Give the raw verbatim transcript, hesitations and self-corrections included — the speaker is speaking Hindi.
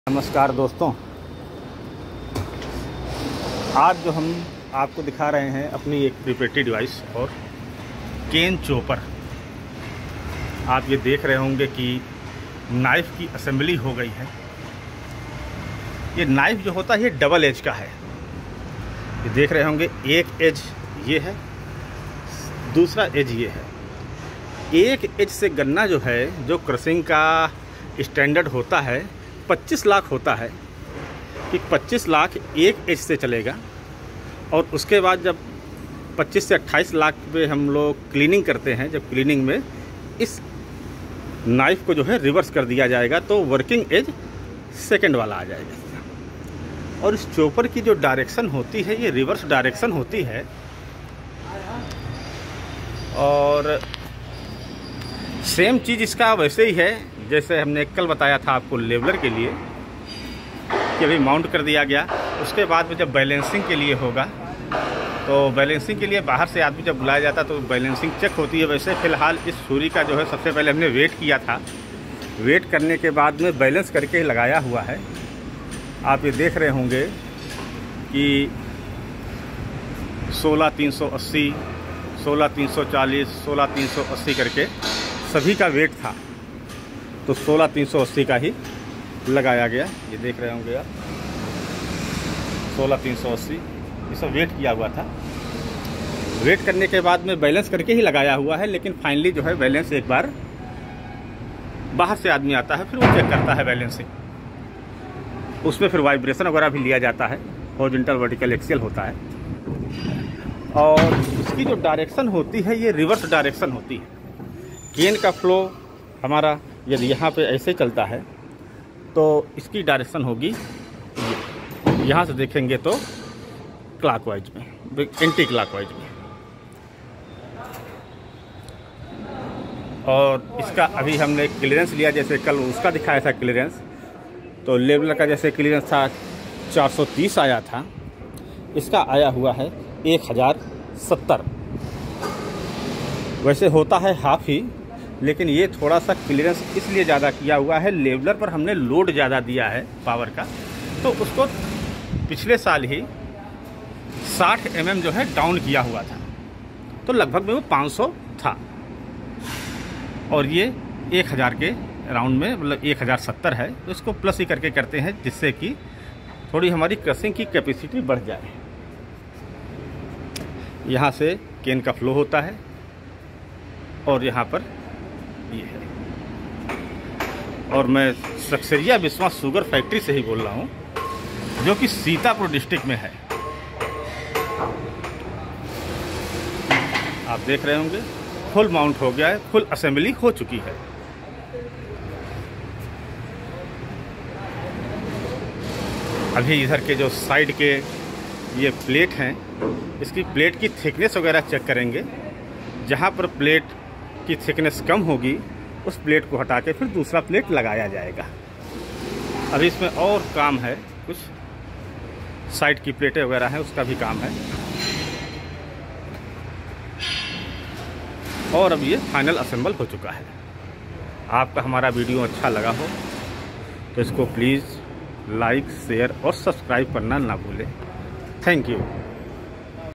नमस्कार दोस्तों, आज जो हम आपको दिखा रहे हैं अपनी एक प्रोप्राइटरी डिवाइस और केन चॉपर। आप ये देख रहे होंगे कि नाइफ़ की असेंबली हो गई है। ये नाइफ़ जो होता है ये डबल एज का है। ये देख रहे होंगे, एक एज ये है, दूसरा एज ये है। एक एज से गन्ना जो है, जो क्रशिंग का स्टैंडर्ड होता है पच्चीस लाख होता है कि पच्चीस लाख एक एज से चलेगा, और उसके बाद जब पच्चीस से अट्ठाईस लाख पे हम लोग क्लीनिंग करते हैं, जब क्लीनिंग में इस नाइफ़ को जो है रिवर्स कर दिया जाएगा तो वर्किंग एज सेकंड वाला आ जाएगा। और इस चॉपर की जो डायरेक्शन होती है ये रिवर्स डायरेक्शन होती है। और सेम चीज़ इसका वैसे ही है जैसे हमने कल बताया था आपको लेवलर के लिए कि अभी माउंट कर दिया गया। उसके बाद में जब बैलेंसिंग के लिए होगा तो बैलेंसिंग के लिए बाहर से आदमी जब बुलाया जाता तो बैलेंसिंग चेक होती है। वैसे फ़िलहाल इस छुरी का जो है सबसे पहले हमने वेट किया था, वेट करने के बाद में बैलेंस करके लगाया हुआ है। आप ये देख रहे होंगे कि सोलह तीन सौ अस्सी, सोलह तीन सौ चालीस, सोलह तीन सौ अस्सी करके सभी का वेट था, तो सोलह तीन सौ अस्सी का ही लगाया गया। ये देख रहे होंगे आप, सोलह तीन सौ अस्सी ये सब वेट किया हुआ था। वेट करने के बाद में बैलेंस करके ही लगाया हुआ है, लेकिन फाइनली जो है बैलेंस एक बार बाहर से आदमी आता है, फिर वो चेक करता है बैलेंसिंग। उसमें फिर वाइब्रेशन वगैरह भी लिया जाता है, हॉरिजॉन्टल वर्टिकल एक्सियल होता है। और इसकी जो डायरेक्शन होती है ये रिवर्स डायरेक्शन होती है। केन का फ्लो हमारा यदि यहाँ पे ऐसे चलता है तो इसकी डायरेक्शन होगी ये। यहाँ से देखेंगे तो क्लॉकवाइज में, एंटी क्लॉकवाइज में। और इसका अभी हमने क्लियरेंस लिया, जैसे कल उसका दिखाया था क्लियरेंस, तो लेवलर का जैसे क्लियरेंस था चार सौ तीस आया था, इसका आया हुआ है एक हज़ार सत्तर। वैसे होता है हाफ ही, लेकिन ये थोड़ा सा क्लियरेंस इसलिए ज़्यादा किया हुआ है, लेवलर पर हमने लोड ज़्यादा दिया है पावर का, तो उसको पिछले साल ही साठ एम एम जो है डाउन किया हुआ था, तो लगभग में वो पाँच सौ था। और ये एक हज़ार के राउंड में, मतलब एक हज़ार सत्तर है, तो इसको प्लस ही करके करते हैं जिससे कि थोड़ी हमारी क्रशिंग की कैपेसिटी बढ़ जाए। यहाँ से केन का फ्लो होता है और यहाँ पर ये है। और मैं सक्सेरिया विश्वास शुगर फैक्ट्री से ही बोल रहा हूँ, जो कि सीतापुर डिस्ट्रिक्ट में है। आप देख रहे होंगे फुल माउंट हो गया है, फुल असेंबली हो चुकी है। अभी इधर के जो साइड के ये प्लेट हैं, इसकी प्लेट की थिकनेस वगैरह चेक करेंगे। जहाँ पर प्लेट की थिकनेस कम होगी उस प्लेट को हटा के फिर दूसरा प्लेट लगाया जाएगा। अभी इसमें और काम है, कुछ साइड की प्लेटें वगैरह हैं, उसका भी काम है। और अब ये फाइनल असेंबल हो चुका है। आपका हमारा वीडियो अच्छा लगा हो तो इसको प्लीज़ लाइक, शेयर और सब्सक्राइब करना ना भूलें। Thank you.